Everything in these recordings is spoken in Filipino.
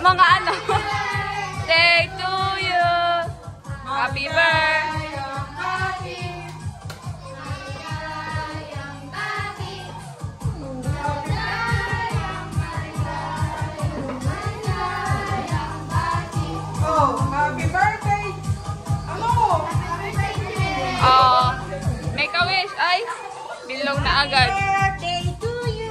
mga ano. Day to you. Happy birthday. Oh, happy birthday. Ano? Oh, make a wish. Ay, bilong na agad. Birthday to you.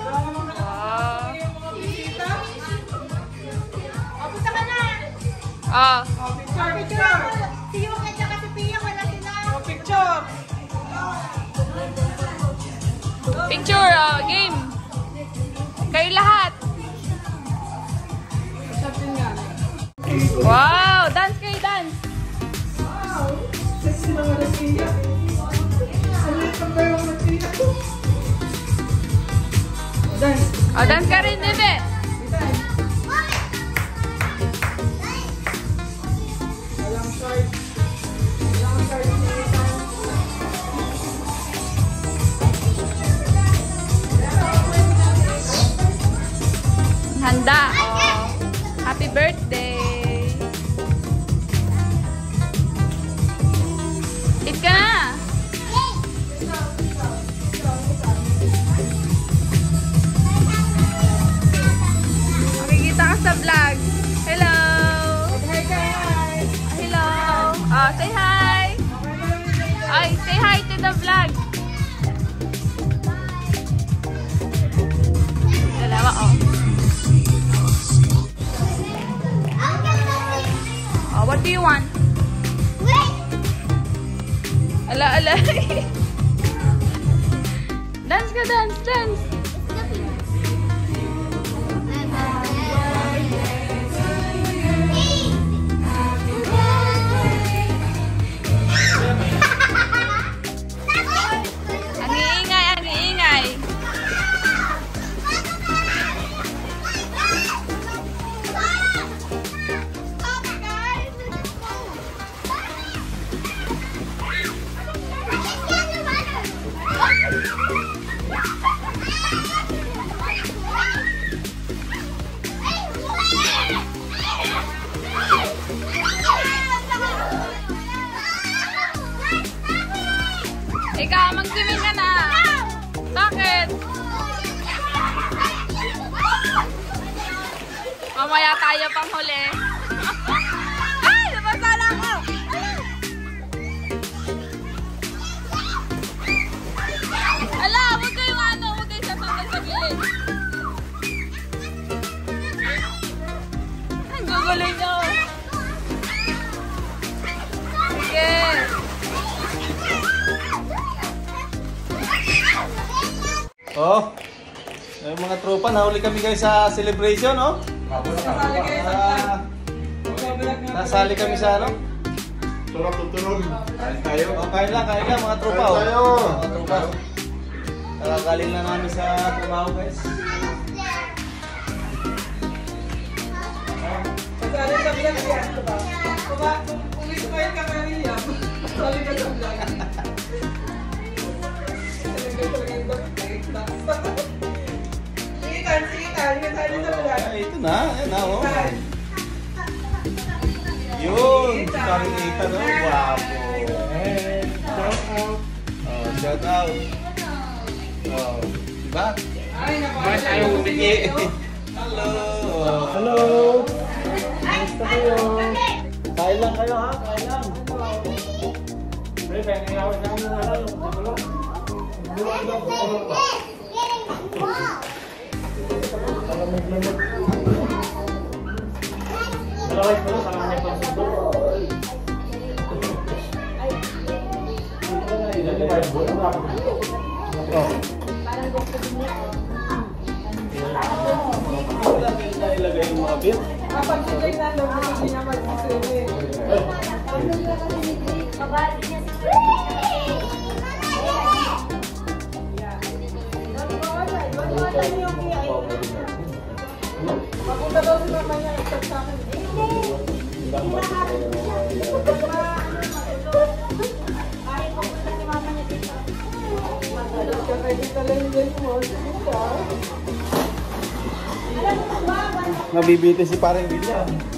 Punta ka na. Oh. Picture. Si Yuka at si Pia, wala sila. Picture. Picture, game. Kayo lahat. Wow, dance kayo, dance. Wow, sexy naman na Pia. Salit pa ba yung Pia? Dance. Oh, dance ka rin, bebe. Walang short. Walang short. Handa. Oh, happy birthday. Eat ka na. Makikita ka sa vlog. Hello. Hello. Oh, say hi. Ay, say hi to the vlog. Dalawa, oh. Oh, what do you want? Ala, ala. Dance ka, dance, dance. Ang iingay, ang iingay. Ikaw, mag-swimming ka na. Bakit? Mamaya tayo pang huli. Ay! Nabasa na ako! Ala! Huwag kayong ano! Huwag kayong sasabay sa gilid. Ang gugulo nyo. Sige. Oh, yung mga tropa, nahuli kami guys sa celebration, oh. Nasali kami sa ano? Turog. Kain tayo. Oh, kain lang mga tropa, oh. Kain tayo. Mga tropa. Nakagaling na namin sa trabaho guys. Kasali sa vlog siya. Umismile ka na niya. Kasali ka sa vlog. Sige, kasali sa vlog. Ay, ito na, ayan na, oh. Yun, parang ita, no? Wapo. Shout out. Oh, shout out. Oh, diba? Ay, naku. Ayaw humingi. Hello. Hello. Kamusta kayo? Kain lang kayo, ha? Kain lang. Pre, pengen awit lang na lang. Buwan daw ko ano ba? Lamig-lamig. Dalaway ko lang, parang may pagsundo. Oh. Wala na ilagay yung mga beer. Kapag sigay na lang, hindi niya mag-isili. Mapunta daw si mama niya nagtag sa akin. Kaya dito lang yung mo. Sige ka. Nabibiti si parang Bilya.